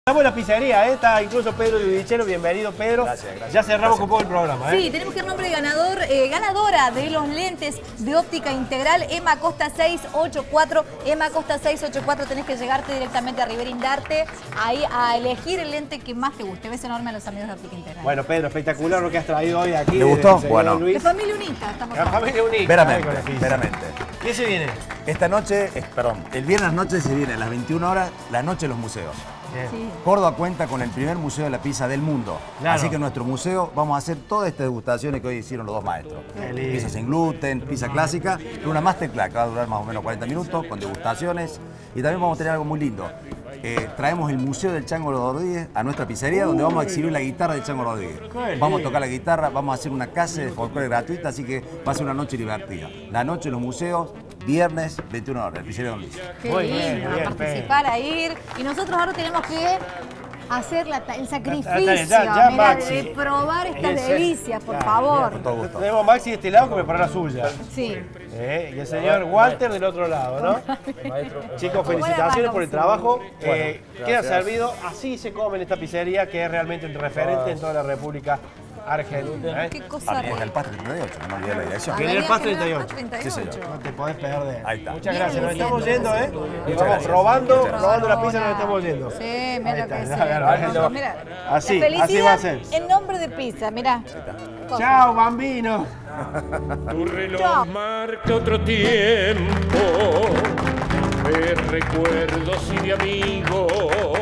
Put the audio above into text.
Estamos en la pizzería, está incluso Pedro Yudichero. Bienvenido, Pedro. Gracias. Ya cerramos con poco el programa. Sí, tenemos que ir nombre de ganadora de los lentes de óptica integral, Emma Costa 684. Emma Costa 684, tenés que llegarte directamente a Rivera Indarte, ahí a elegir el lente que más te guste. Ves enorme a los amigos de óptica integral. Bueno, Pedro, espectacular lo que has traído hoy aquí. ¿Le gustó? Bueno. De familia unita, estamos La familia unida. Veramente. ¿Qué se viene? Esta noche, el viernes noche se viene a las 21 horas, la noche de los museos. Sí. Córdoba cuenta con el primer museo de la pizza del mundo. Claro. Así que en nuestro museo vamos a hacer todas estas degustaciones que hoy hicieron los dos maestros. Pizza sin gluten, pizza clásica, y una masterclass que va a durar más o menos 40 minutos con degustaciones. Y también vamos a tener algo muy lindo. Traemos el Museo del Chango Rodríguez a nuestra pizzería, donde vamos a exhibir la guitarra del Chango Rodríguez. Vamos a tocar la guitarra, vamos a hacer una clase de folclore gratuita, así que va a ser una noche divertida. La noche en los museos, viernes, 21 horas, el pizzería Don Luis. Qué Muy lindo, bien, a participar, a ir. Y nosotros ahora tenemos que hacer el sacrificio, Ya, mirá, Maxi. de probar estas Ese- delicias, por Ya, favor. Con todo gusto. Tenemos Maxi de este lado que me la suya. Sí. Y el señor Walter del otro lado, ¿no? Chicos, felicitaciones por el trabajo. Queda servido, así se come en esta pizzería que es realmente un referente en toda la República Argentina. Qué cosa Avenida del Pastre 38, no me olvidé la dirección. Viene el Paz General 38. Paz 38. Sí, señor. No te podés perder. Ahí está. Muchas Bien, gracias, nos bien, estamos bien. yendo, ¿eh? Muchas Vamos gracias. probando Muchas la pizza, nos estamos yendo. Sí, Ahí mira lo está, que es. claro, Mira, así, la así felicidad va a ser. en nombre de pizza, mira. Chao, bambino. Tu reloj Chao. marca otro tiempo de recuerdos y de amigos.